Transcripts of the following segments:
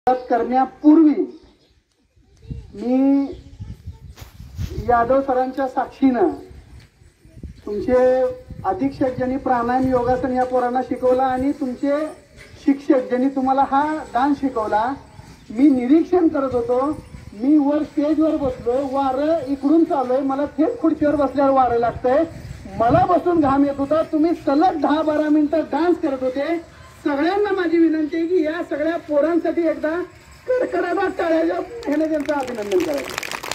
करण्यापूर्वी मी यादव सरांच्या साक्षीनं तुमचे अधीक्षक ज्यांनी प्राणायाम योगासन या पोरांना शिकवला आणि तुमचे शिक्षक ज्यांनी तुम्हाला हा डान्स शिकवला, मी निरीक्षण करत होतो. मी वर स्टेजवर बसलो, वारं इकडून चालू आहे, मला थेट खुर्चीवर बसल्यावर वारं लागतंय, मला बसून घाम येत होता. तुम्ही सलग 10-12 मिनिटं डान्स करत होते. सगळ्यांना माझी विनंती आहे की या सगळ्या पोरांसाठी एकदा कडकडाट टाळ्याच्या ह्याने त्यांचं अभिनंदन करायचं.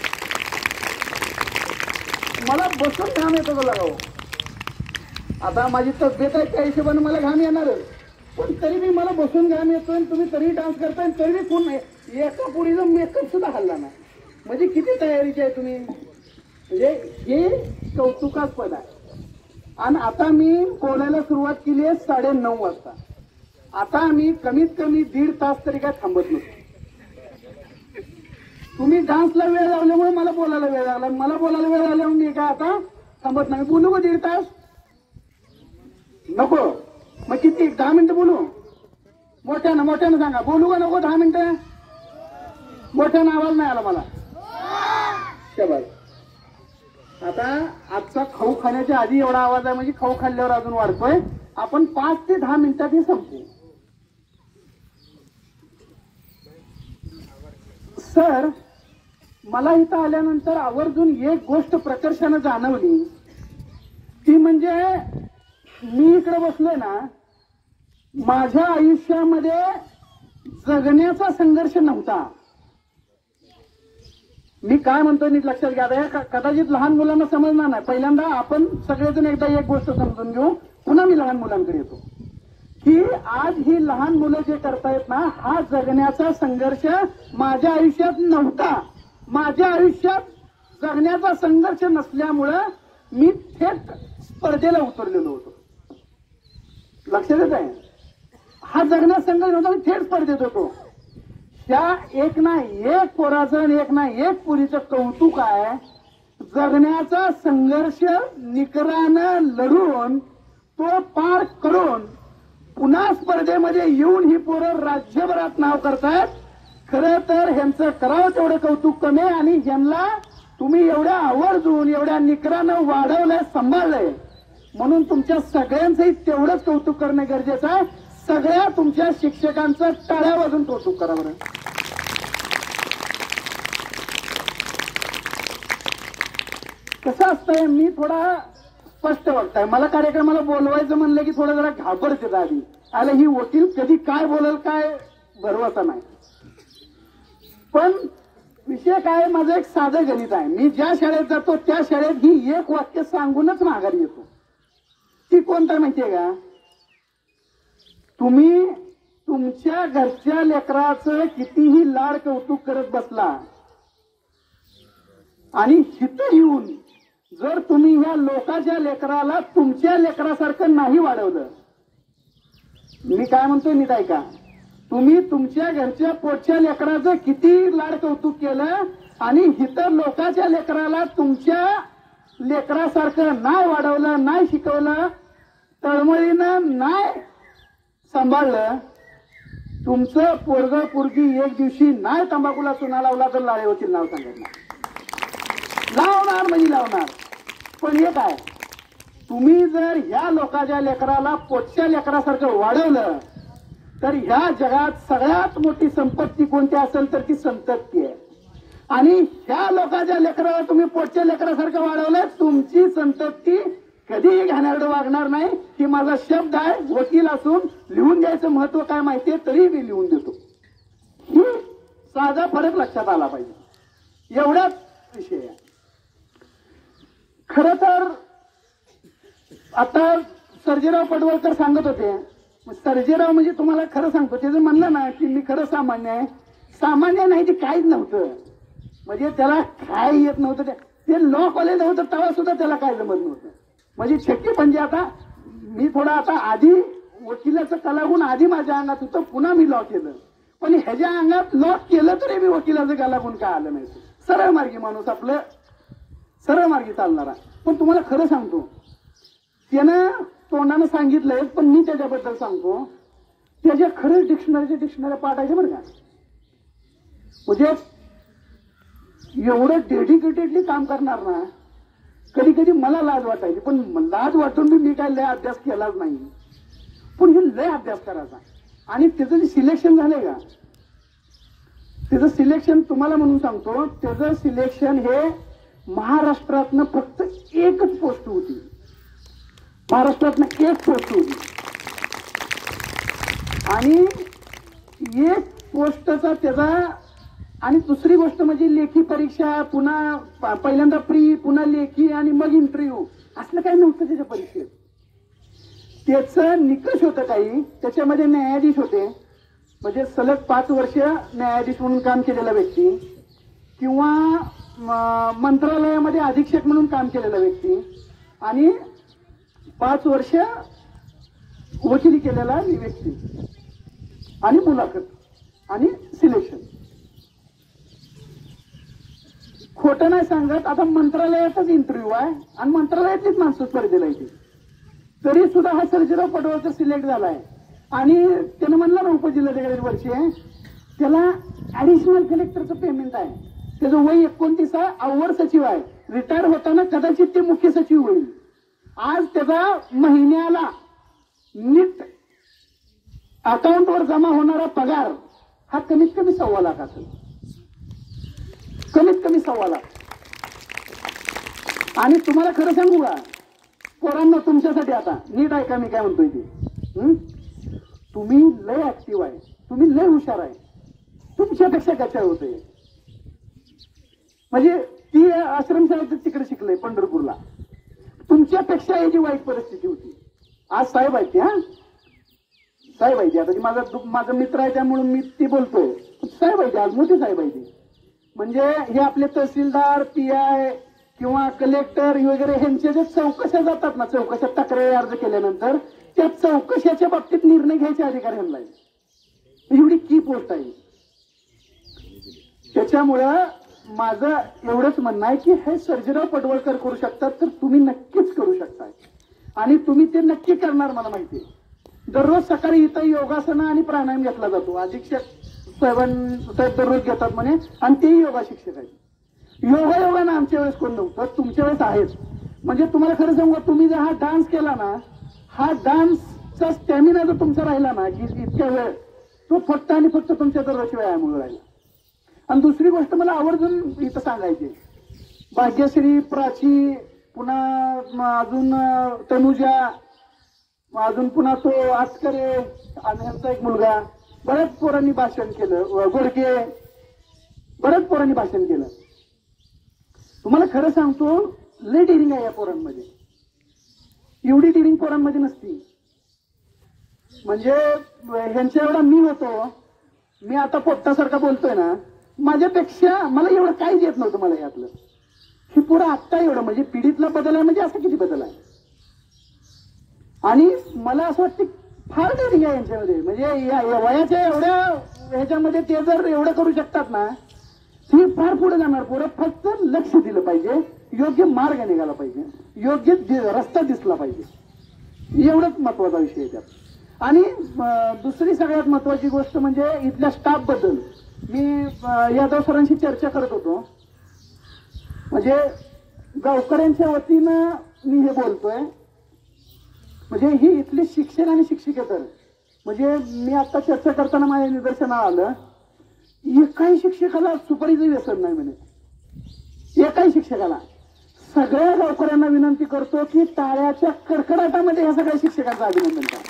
मला बसून घाम येतो लगाव. आता माझी तब्येत आहे त्या हिशोबाने मला घाम येणारच, पण तरी मी मला बसून घाम येतोय. तुम्ही तरी डान्स करताय, तरी कोण एका पुरीचा मेकअप सुद्धा हल्ला नाही. म्हणजे किती तयारीचे आहे तुम्ही, म्हणजे हे कौतुकास्पद आहे. आणि आता मी बोलायला सुरुवात केली आहे 9:30 वाजता. आता आम्ही कमीत कमी 1.5 तास तरी काय थांबत नसतो. तुम्ही डान्सला वेळ लावल्यामुळे मला बोलायला वेळ लागला, मला बोलायला वेळ लागल्यामुळे मी काय आता थांबत नाही. बोलू का 1.5 तास? नको. मग किती 10 मिनिटं बोलू? मोठ्यानं सांगा, बोलू का नको 10 मिनिटं? मोठ्यानं आवाज नाही आला मला. शबास. आता आजचा खाऊ खाण्याच्या आधी एवढा आवाज आहे म्हणजे खाऊ खाल्ल्यावर अजून वाढतोय. आपण 5 ते 10 मिनिटात हे संपू. सर, मला इथं आल्यानंतर आवर्जून एक गोष्ट प्रकर्षानं जाणवली, ती म्हणजे मी इकडे बसलोय ना, माझ्या आयुष्यामध्ये जगण्याचा संघर्ष नव्हता. मी काय म्हणतोय नीट लक्षात घ्या. कदाचित लहान मुलांना समजणार नाही. पहिल्यांदा आपण सगळेजण एकदा एक गोष्ट समजून घेऊ, पुन्हा मी लहान मुलांकडे येतो. की आज ही लहान मुलं जे करतायत ना, हा जगण्याचा संघर्ष माझ्या आयुष्यात नव्हता. माझ्या आयुष्यात जगण्याचा संघर्ष नसल्यामुळं मी थेट स्पर्धेला उतरलेलो होतो. लक्षात येत आहे? हा जगण्याचा संघर्ष नव्हता, मी थेट स्पर्धेत होतो. त्या एक ना एक पोराचं, एक ना एक पुरीचं कौतुक आहे. जगण्याचा संघर्ष निकरानं लढून तो पार करून पुन्हा स्पर्धेमध्ये येऊन ही पोरं राज्यभरात नाव करतायत. खरं तर ह्यांचं करावं तेवढं कौतुक कमी आहे. आणि ह्यांना तुम्ही एवढ्या आवर्जून एवढ्या निकरानं वाढवलंय, सांभाळलंय, म्हणून तुमच्या सगळ्यांचंही तेवढंच कौतुक करणं गरजेचं आहे. सगळ्या तुमच्या शिक्षकांचं टाळ्या वाजून कौतुक करा बरं. कसं असतंय, मी थोडा स्पष्ट वाटतंय. मला कार्यक्रमाला बोलवायचं म्हणलं की थोडं जरा घाबरते आधी. आलं ही वकील कधी काय बोलेल काय भरवसा नाही. पण विषय काय, माझं एक साधं गणित आहे. मी ज्या शाळेत जातो त्या शाळेत ही एक वाक्य सांगूनच माघारी येतो. ती कोणतं माहितीये का? तुम्ही तुमच्या घरच्या लेकराचं कितीही लाड कौतुक करत बसला आणि हिथं येऊन जर तुम्ही ह्या लोकांच्या लेकराला तुमच्या लेकरासारखं नाही वाढवलं, मी काय म्हणतोय नीट ऐका, तुम्ही तुमच्या घरच्या पोटच्या लेकराचं किती लाड कौतुक केलं आणि हिथं लोकांच्या लेकराला तुमच्या लेकरासारखं नाही वाढवलं, नाही शिकवलं, तळमळीनं नाही सांभाळलं, तुमचं पोरग पोरगी एक दिवशी नाही तंबाखूला चुना लावला तर लाळे होतील. नाव सांगत लावणार म्हणजे लावणार. पण हे काय, तुम्ही जर ह्या लोकांच्या लेकराला पोटच्या लेकरासारखं वाढवलं तर ह्या जगात सगळ्यात मोठी संपत्ती कोणती असेल तर ती संतती आहे. आणि ह्या लोकांच्या लेकराला तुम्ही पोटच्या लेकरासारखं वाढवलं, तुमची संतती कधीही घाणेरडं वागणार नाही. ही माझा शब्द आहे. वकील असून लिहून द्यायचं महत्व काय माहितीये, तरी मी लिहून देतो. साधा फरक लक्षात आला पाहिजे, एवढाच विषय आहे. खर तर आता सर्जेराव पडवळकर सांगत होते. सर्जेराव म्हणजे तुम्हाला खरं सांगतो, त्याचं म्हणलं ना की मी खरं सामान्य आहे. सामान्य नाही, ते काहीच नव्हतं. म्हणजे त्याला काय येत नव्हतं. ते लॉ कॉलेज होतं तेव्हा सुद्धा त्याला काय जमत नव्हतं. म्हणजे शक्य म्हणजे आता मी थोडा आता आधी वकिलाचं कलागुण आधी माझ्या अंगात होतं, पुन्हा मी लॉ केलं. पण ह्याच्या अंगात लॉ केलं तरी मी वकिलाचं कलागुण काय आलं नाही. सरळ मार्गी माणूस, आपलं सरळ मार्गी चालणारा. पण तुम्हाला खरं सांगतो, त्यानं तोंडानं सांगितलंय, पण मी त्याच्याबद्दल सांगतो, त्याच्या खरंच डिक्शनरीच्या पाठायचे बरं का. म्हणजे एवढं डेडिकेटेडली काम करणार ना, कधी कधी मला लाज वाटायची, पण लाज वाटून मी काय लय अभ्यास केलाच नाही, पण हे लय अभ्यास करायचा. आणि त्याचं जे सिलेक्शन झालंय का, त्याचं सिलेक्शन तुम्हाला म्हणून सांगतो, त्याचं सिलेक्शन हे महाराष्ट्रातनं फक्त एकच पोस्ट होती, महाराष्ट्रातनं एक पोस्ट होती. आणि एक पोस्टचा त्याचा, आणि दुसरी गोष्ट म्हणजे लेखी परीक्षा, पुन्हा पहिल्यांदा प्री, पुन्हा लेखी आणि मग इंटरव्ह्यू, असलं काही नव्हतं त्याच्या परीक्षेत. त्याचं निकष होतं काही, त्याच्यामध्ये न्यायाधीश होते, म्हणजे सलग 5 वर्ष न्यायाधीश म्हणून काम केलेला व्यक्ती, किंवा मंत्रालयामध्ये अधीक्षक म्हणून काम केलेला व्यक्ती, आणि 5 वर्ष वकिली केलेला व्यक्ती, आणि मुलाखत आणि सिलेक्शन. खोटं नाही सांगत, आता मंत्रालयाचाच इंटरव्ह्यू आहे आणि मंत्रालयातलीच माणसं स्पर्धेला येते, तरी सुद्धा हा सर्जेराव पटवर्धन सिलेक्ट झालाय. आणि त्यानं म्हणलं ना उपजिल्हाधिकारी वर्षी आहे, त्याला ऍडिशनल कलेक्टरचं पेमेंट आहे, त्याचं वय 29 आहे, अवर सचिव आहे, रिटायर होताना कदाचित ते मुख्य सचिव होईल. आज त्याचा महिन्याला नीट अकाउंटवर जमा होणारा पगार हा कमीत कमी 1.25 लाख असेल, कमीत कमी 1.25 लाख. आणि तुम्हाला खरं सांगू का पोरांना, तुमच्यासाठी आता नीट ऐका मी काय म्हणतोय ते, तुम्ही लय ऍक्टिव्ह आहे, तुम्ही लय हुशार आहे, तुमच्यापेक्षा कच्चा होते. म्हणजे ती आश्रमशाळेत तिकडे शिकले पंढरपूरला, तुमच्यापेक्षा याची वाईट परिस्थिती होती. आज साहेब आहेत, हा साहेब आहे, आता माझा मित्र आहे त्यामुळे मी ती बोलतोय, साहेब आहे, आज मोठे साहेब आहे. म्हणजे हे आपले तहसीलदार, PI किंवा कलेक्टर वगैरे ह्यांच्या ज्या चौकशा जातात ना, चौकशा तक्रारी अर्ज केल्यानंतर त्या चौकशाच्या बाबतीत निर्णय घ्यायच्या अधिकाऱ्यांना एवढी की पोस्ट आहे. त्याच्यामुळं माझं एवढंच म्हणणं आहे की हे सर्जेराव पटवर्धन करू शकतात, तर तुम्ही नक्कीच करू शकताय, आणि तुम्ही ते नक्की करणार मला माहिती आहे. दररोज सकाळी इथं योगासनं आणि प्राणायाम घेतला जातो, अधीक्षक साहेब दररोज घेतात म्हणे, आणि तेही योगा शिक्षक आहेत. योगायोगानं आमच्या वेळेस कोण नव्हतं, तुमच्या वेळेस आहेच. म्हणजे तुम्हाला खरं सांगू, तुम्ही जर हा डान्स केला ना, हा डान्सचा स्टॅमिना जर तुमचा राहिला ना की इतक्या वेळ, तो फक्त आणि फक्त तुमच्या दररोजच्या व्यायामामुळे राहिला. आणि दुसरी गोष्ट मला आवर्जून इथं सांगायची, भाग्यश्री, प्राची, पुन्हा अजून तनुजा, अजून पुन्हा तो आटकरे आणि यांचा एक मुलगा, बऱ्याच पोरांनी भाषण केलं, गोडके, बऱ्याच पोरांनी भाषण केलं. तुम्हाला खरं सांगतो, लय डिरिंग आहे या पोरांमध्ये, एवढी डिरिंग पोरांमध्ये नसती. म्हणजे ह्यांच्या एवढा मी होतो, मी आता पोपटासारखा बोलतोय ना, माझ्यापेक्षा मला एवढं काहीच येत नव्हतं मला यातलं. ही पोरं आत्ता एवढं, म्हणजे पिढीतला बदल आहे, म्हणजे असं किती बदल आहे. आणि मला असं वाटतं फार डिरिंग आहे यांच्यामध्ये, म्हणजे या वयाच्या एवढ्या ह्याच्यामध्ये ते जर एवढं करू शकतात ना, ती फार पुढे जाणार पोरं. फक्त लक्ष दिलं पाहिजे, योग्य मार्ग निघाला पाहिजे, योग्य रस्ता दिसला पाहिजे, एवढंच महत्वाचा विषय आहे त्यात. आणि दुसरी सगळ्यात महत्वाची गोष्ट म्हणजे इथल्या स्टाफ बद्दल मी यादव सरांशी चर्चा करत होतो. म्हणजे गावकऱ्यांच्या वतीनं मी हे बोलतोय, म्हणजे ही इथली शिक्षण आणि शिक्षिकेतर, म्हणजे मी आता चर्चा करताना माझ्या निदर्शनाला आलं, एकाही शिक्षकाला सुपारीचं व्यसन नाही म्हणे, एकाही शिक्षकाला. सगळ्या गावकऱ्यांना विनंती करतो की टाळ्याच्या कडकडाटामध्ये ह्या सगळ्या शिक्षकांचं अभिनंदन करा.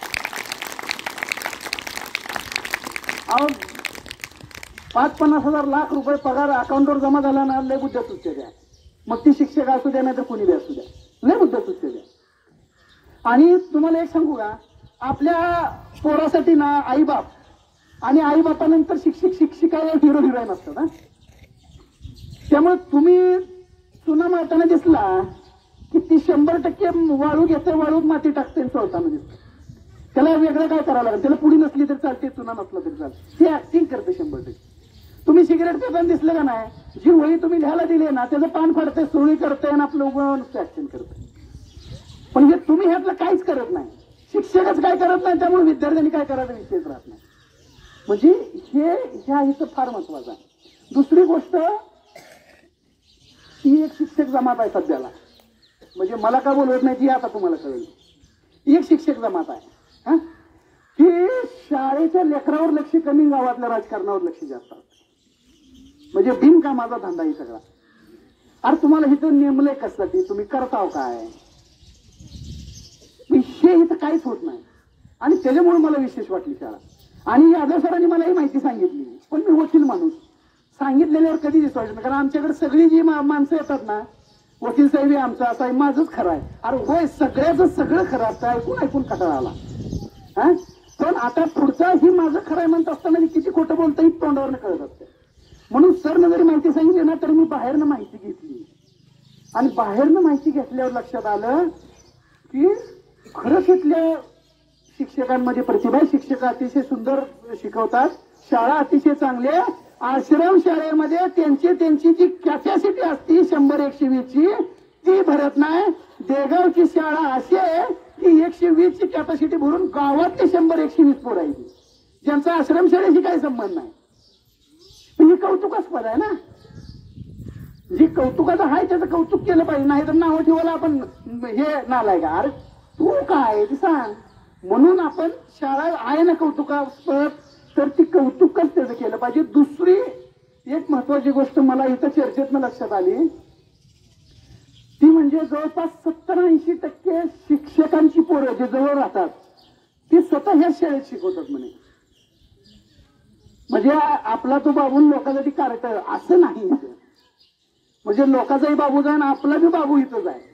अहो 5-50 हजार लाख रुपये पगार अकाउंटवर जमा झाला ना, लय बुद्ध्या सुचते द्या, मग ती शिक्षक असू द्या नाही तर कुणी बी असू द्या, लय बुद्ध्या सुचते द्या. आणि तुम्हाला एक सांगू का, आपल्या पोरासाठी ना आईबाप आणि आईबापानंतर शिक्षक शिक्षिका या हिरो हिरोईन असतात. त्यामुळे तुम्ही चुना मारताना दिसला की ती 100% वाळू घेते, वाळूत माती टाकते, सोडताना दिसते. त्याला वेगळं काय करावं लागेल, त्याला पुढी नसली तरी चालते, चुना नसला तरी चालते, ती ऍक्टिंग करते 100%. तुम्ही सिगरेट पेताना दिसलं का नाही, जी वही तुम्ही लिहायला दिली ना, त्याचं पान फाडते, सुरळी करते आणि आपलं उभं ऍक्शन करते. पण हे तुम्ही ह्यातलं काहीच करत नाही, शिक्षकच काय करत नाही, त्यामुळे विद्यार्थ्यांनी काय करायचं विषयच राहत नाही. म्हणजे ह्या इथं फार महत्वाचं आहे. दुसरी गोष्ट, ही एक शिक्षक जमात आहे सध्याला, म्हणजे मला का बोलवत नाही ती आता तुम्हाला कळेल. एक शिक्षक जमात आहे हा, की शाळेच्या लेकरावर लक्ष कमी, गावातल्या राजकारणावर लक्ष जास्त असतं. म्हणजे बिनकामाचा धंदा ही सगळा. अरे तुम्हाला इथं नेमलंय कशासाठी, तुम्ही करताव काय, हे इथं काहीच होत नाही. आणि त्याच्यामुळे मला विशेष वाटली शाळा. आणि यादव सरांनी मला ही माहिती सांगितली, पण मी वकील माणूस, सांगितलेल्यावर कधी विश्वास नाही. कारण आमच्याकडे सगळी जी माणसं येतात ना, वकील साहेब हे आमचं असं आहे, माझंच खरं आहे. अरे होय, सगळ्याचं सगळं खरं असतं, ऐकून कंटाळा आला. हा, पण आता पुढचा ही माझं खरं आहे म्हणत असताना मी किती खोटं बोलतं ही तोंडावरनं कळत असते. म्हणून सरनं जरी माहिती सांगितली ना, तर मी बाहेरनं माहिती घेतली. आणि बाहेरनं माहिती घेतल्यावर लक्षात आलं की खरंच इथल्या शिक्षकांमध्ये प्रतिभा आहे. शिक्षक अतिशय सुंदर शिकवतात, शाळा अतिशय चांगली आहे. आश्रम शाळेमध्ये त्यांची जी कॅपॅसिटी असती 100-120 ची, ती भरत नाही. देगावची शाळा अशी आहे की 120 ची कॅपॅसिटी भरून गावातले 100-120 पोरं आहे, ज्यांचा आश्रम शाळेशी काही संबंध नाही. ही कौतुकास्पद आहे ना. जी कौतुकाचं आहे त्याचं कौतुक केलं पाहिजे, नाही तर नाव ठेवायला आपण हे नालाय का, अरे तू काय ते सांग. म्हणून आपण शाळा आहे ना कौतुकास्पद, तर ती कौतुकच त्याचं केलं पाहिजे. दुसरी एक महत्वाची गोष्ट मला इथं चर्चेतनं लक्षात आली, ती म्हणजे जवळपास 70-80% शिक्षकांची पोरं जे जवळ राहतात ती स्वतः ह्या शाळेत शिकवतात म्हणे. म्हणजे आपला तो बाबू लोकांसाठी कार्य असं नाही. म्हणजे लोकांचाही बाबूच आहे ना, आपला बी बाबू इथंच आहे.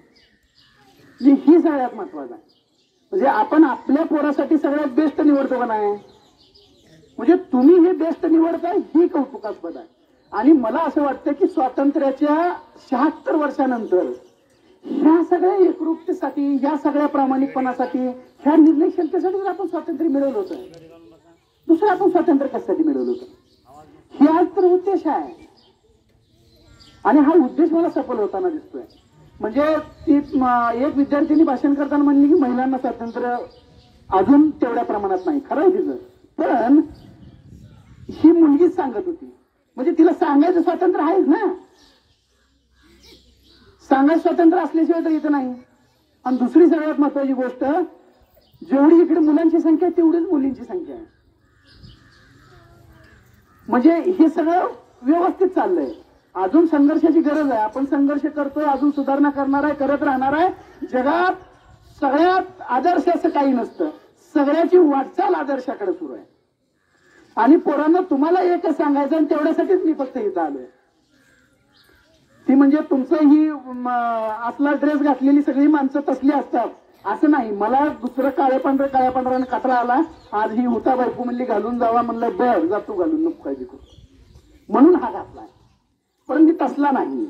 ही सगळ्यात महत्वाचं आहे. म्हणजे आपण आपल्या पोरासाठी सगळ्यात बेस्ट निवडतो का नाही, म्हणजे तुम्ही हे बेस्ट निवडताय ही कौतुकास्पद आहे. आणि मला असं वाटतं की स्वातंत्र्याच्या 76 वर्षानंतर ह्या सगळ्या एकरूपतेसाठी, ह्या सगळ्या प्रामाणिकपणासाठी, ह्या निर्णयक्षमतेसाठी आपण स्वातंत्र्य मिळवलं होतं. दुसरं आपण स्वातंत्र्य कशासाठी मिळवलं होतं, हे आज तर उद्देश आहे. आणि हा उद्देश मला सफल होताना दिसतोय. म्हणजे ती एक विद्यार्थिनी भाषण करताना म्हणली की महिलांना स्वातंत्र्य अजून तेवढ्या प्रमाणात नाही. खरं आहे तिचं, पण ही मुलगीच सांगत होती. म्हणजे तिला सांगायचं स्वातंत्र्य आहेच ना, सांगायचं स्वातंत्र्य असल्याशिवाय तर इथं नाही. आणि दुसरी सगळ्यात महत्वाची गोष्ट, जेवढी इकडे मुलांची संख्या आहे तेवढीच मुलींची संख्या आहे. म्हणजे हे सगळं व्यवस्थित चाललंय. अजून संघर्षाची गरज आहे, आपण संघर्ष करतोय, अजून सुधारणा करणार आहे, करत राहणार आहे. जगात सगळ्यात आदर्श असं काही नसतं, सगळ्याची वाटचाल आदर्शाकडे सुरू आहे. आणि पोरांना तुम्हाला एकच सांगायचं, आणि तेवढ्यासाठीच मी फक्त इथं आलोय, ती म्हणजे तुमचं ही असला ड्रेस घातलेली सगळी माणसं तसली असतात असं नाही. मला दुसरं काळ्या पांढऱ्याने कटरा आला. आज ही होता बायको म्हणली घालून जावा, म्हणलं बर जातो घालून, नको काळजी करू, म्हणून हा घातलाय. पण मी तसला नाही.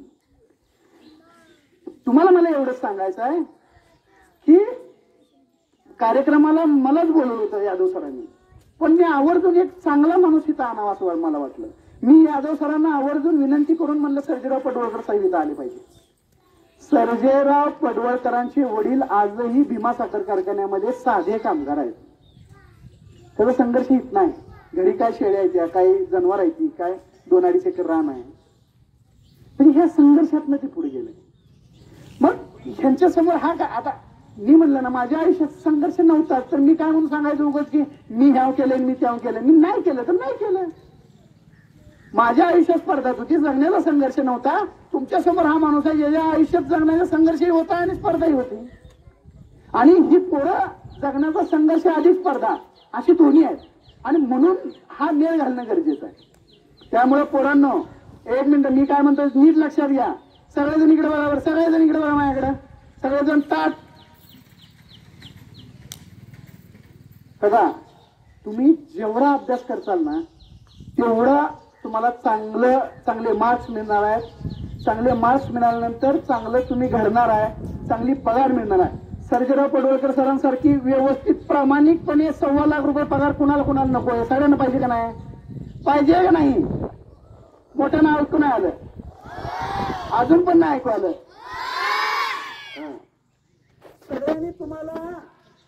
तुम्हाला मला एवढंच सांगायचं आहे की कार्यक्रमाला मलाच बोलवलं होतं यादव सरांनी, पण मी आवर्जून एक चांगला माणूस इथं आणावा असं मला वाटलं. मी यादव सरांना आवर्जून विनंती करून म्हणलं सर्जेराव पडवळकर साहेब इथं आले पाहिजे. सर्जेराव पडवळकरांचे वडील आजही भीमा साखर कारखान्यामध्ये साधे कामगार आहेत. त्याचा संघर्ष इथ नाही. घरी काय शेळ्या आहेत, काय जनावर आहेत, काय 2-2.5 एकर रान आहे. पण ह्या संघर्षातनं ते पुढे गेले. मग ह्यांच्या समोर हा का, आता मी म्हणलं ना माझ्या आयुष्यात संघर्ष नव्हता, तर मी काय म्हणून सांगायचं उगाच की मी ह्याव केलंय, मी त्याव केलं. मी नाही केलं तर नाही केलं. माझ्या आयुष्यात स्पर्धा होती, जगण्याला संघर्ष नव्हता. तुमच्या समोर हा माणूस आहे ज्याच्या आयुष्यात जगण्याचा संघर्षही होता आणि स्पर्धाही होती. आणि ही पोरं जगण्याचा संघर्ष आधी स्पर्धा अशी दोन्ही आहेत. आणि म्हणून हा मेळ घालणं गरजेचं आहे. त्यामुळे पोरांनो, एक मिनिट, मी काय म्हणतो नीट लक्षात घ्या. सगळेजण इकडे बरोबर, सगळेजण इकडे बघा माझ्याकडे, सगळेजण ताट. बघा, तुम्ही जेवढा अभ्यास करताल ना तेवढा तुम्हाला चांगले मार्क्स मिळणार आहेत. चांगले मार्क्स मिळाल्यानंतर चांगलं तुम्ही घडणार आहे, चांगली पगार मिळणार आहे. सर्जेराव पडवळकर सरांसारखी व्यवस्थित प्रामाणिकपणे 1.25 लाख रुपये पगार कुणाला नको आहे? सगळ्यांना पाहिजे का नाही? पाहिजे का नाही? मोठं नाव ऐकून नाही आलं, अजून पण नाही ऐकू आलं. सगळ्यांनी तुम्हाला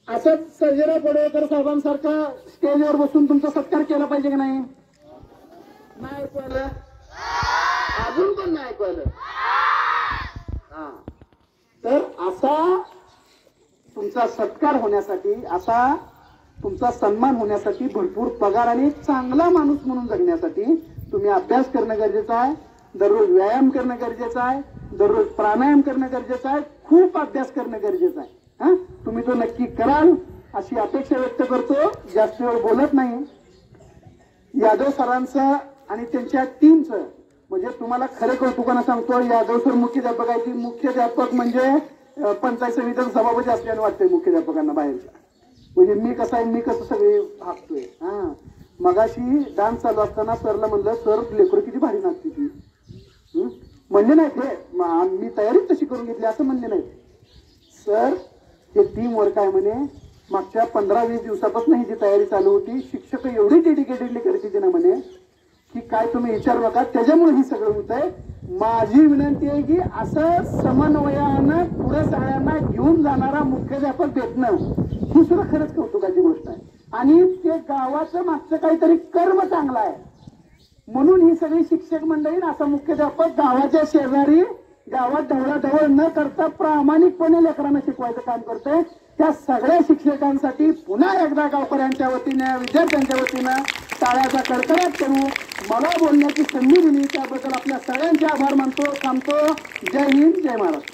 असंच सर्जेराव पडळकर साहेबांसारखा स्टेजवर बसून तुमचा सत्कार केला पाहिजे की नाही? नाही ऐकू आलं? अजून पण नाही ऐकू आलं? हा, तर असा तुमचा सत्कार होण्यासाठी, असा तुमचा सन्मान होण्यासाठी, भरपूर पगार आणि चांगला माणूस म्हणून जगण्यासाठी तुम्ही अभ्यास करणं गरजेचं आहे, दररोज व्यायाम करणं गरजेचं आहे, दररोज प्राणायाम करणं गरजेचं आहे, खूप अभ्यास करणं गरजेचं आहे. हा, तुम्ही तो नक्की कराल अशी अपेक्षा व्यक्त करतो. जास्त वेळ बोलत नाही. यादव सरांचं आणि त्यांच्या टीमचं म्हणजे तुम्हाला खरं कौतुकानं सांगतो, यादव सर मुख्याध्यापक आहे. ती मुख्याध्यापक म्हणजे पंचायत समितीचा सभापती असल्याने वाटतंय मुख्याध्यापकांना बाहेरच्या. म्हणजे मी कसं आहे, मी कसं सगळे हाकतोय. हा, मगाशी डान्स चालू असताना सरला म्हणलं, सर लेकरं किती भारी नाचते ती. म्हणले नाही ते, मी तयारीच तशी करून घेतली असं म्हणले नाही सर. हे टीम वर्क आहे म्हणे. मागच्या 15-20 दिवसापासून ही जी तयारी चालू होती, शिक्षक एवढी डेडिकेटेडली करते ना म्हणे की काय तुम्ही विचारू नका. त्याच्यामुळे ही सगळं होत आहे. माझी विनंती आहे की असं समन्वयानं पुढे सगळ्यांना घेऊन जाणारा मुख्याध्यापक भेटणं ही सुद्धा खरंच कौतुकाची गोष्ट आहे. आणि ते गावाचं मागचं काहीतरी कर्म चांगलं आहे म्हणून ही सगळी शिक्षक मंडळी असा मुख्याध्यापक गावाच्या शेजारी, गावात ढवळाढवळ न करता प्रामाणिकपणे लेकरांना शिकवायचं काम करते. त्या सगळ्या शिक्षकांसाठी पुन्हा एकदा गावकऱ्यांच्या वतीने, विद्यार्थ्यांच्या वतीनं टाळ्याचा कडकडाट करू. मला बोलण्याची संधी दिली त्याबद्दल आपल्या सगळ्यांचे आभार मानतो. थांबतो. जय हिंद, जय महाराष्ट्र.